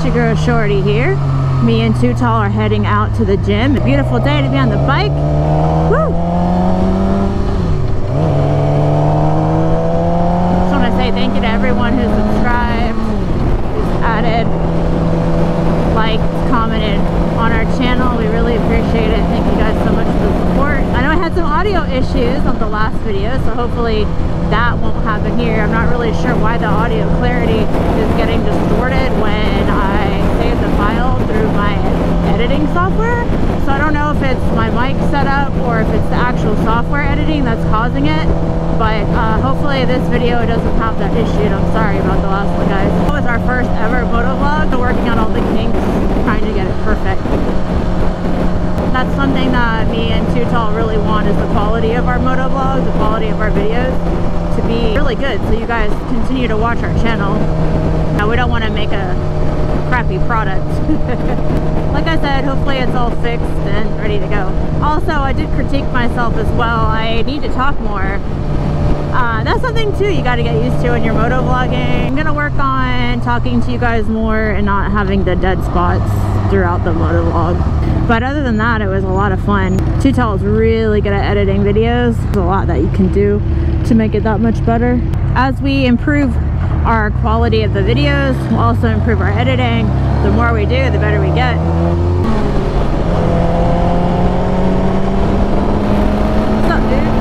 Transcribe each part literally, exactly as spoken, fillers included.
your girl Shorty here. Me and Too Tall are heading out to the gym. A beautiful day to be on the bike. Woo! Just want to say thank you to everyone who's subscribed, who's added, liked, commented on our channel. We really appreciate it. Thank you guys so much for the support. I know I had some audio issues on the last video, so hopefully that won't happen here. I'm not really sure why the audio clarity is getting distorted when I save the file through my editing software. So I don't know if it's my mic setup or if it's the actual software editing that's causing it. But uh, hopefully this video doesn't have that issue. And I'm sorry about the last one, guys. It was our first ever motovlog. So working on all the kinks, trying to get it perfect. That's something that me and Too Tall really want, is the quality of our motovlogs, the quality of our videos to be really good, so you guys continue to watch our channel. Now, we don't want to make a crappy product. Like I said, hopefully it's all fixed and ready to go. Also, I did critique myself as well. I need to talk more. Uh, that's something too you got to get used to in your motovlogging. I'm gonna work on talking to you guys more and not having the dead spots throughout the motovlog. But other than that, it was a lot of fun. Too Tall is really good at editing videos. There's a lot that you can do to make it that much better. As we improve our quality of the videos, we'll also improve our editing. The more we do, the better we get. What's up, dude?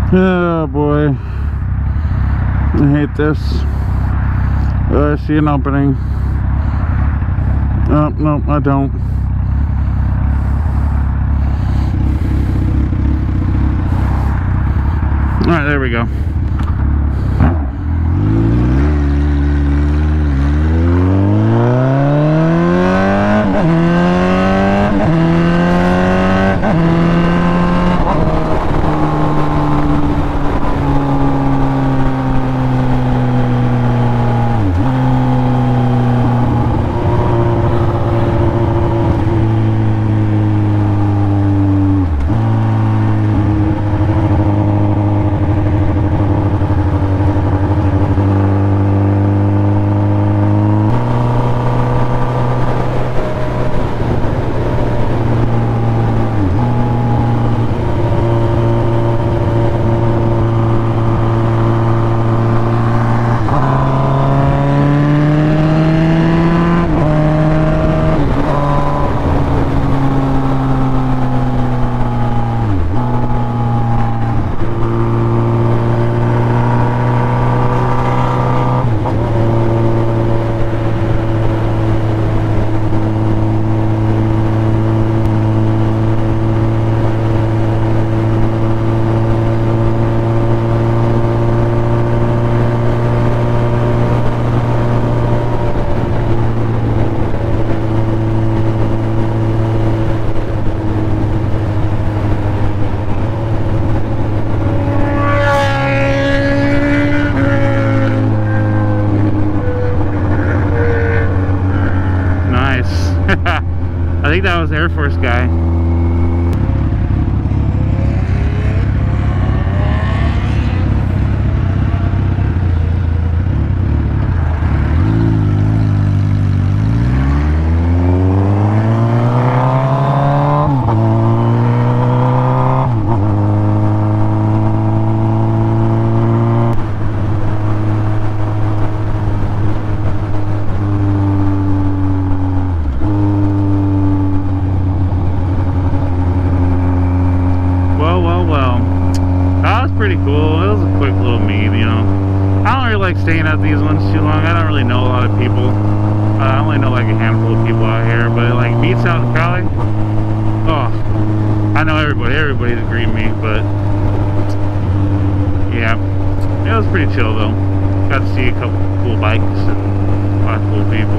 Oh boy, I hate this. Oh, I see an opening. Oh, no, I don't. Alright, there we go. I think that was the Air Force guy. Pretty cool. It was a quick little meet, you know. I don't really like staying at these ones too long. I don't really know a lot of people. Uh, I only know like a handful of people out here, but like meets out in Cali. Oh, I know everybody. Everybody's agreeing with me, but yeah, it was pretty chill though. Got to see a couple cool bikes and a lot of cool people.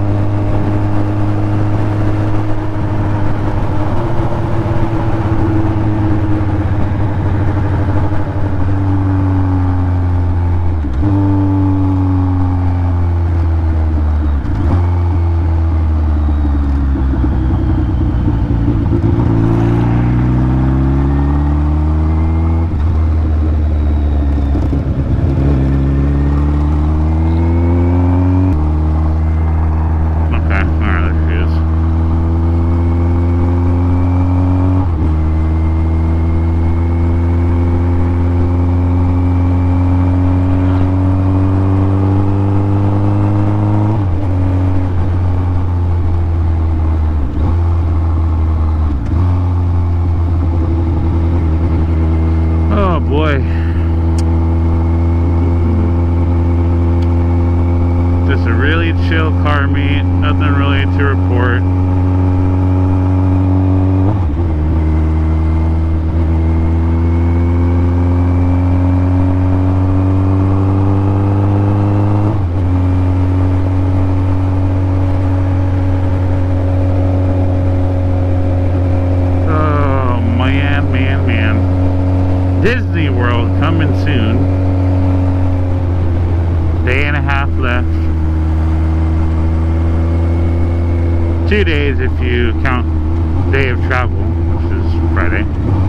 Just a really chill car meet, nothing really to report. Oh man, man, man. Disney World coming soon. Day and a half left. Two days if you count day of travel, which is Friday.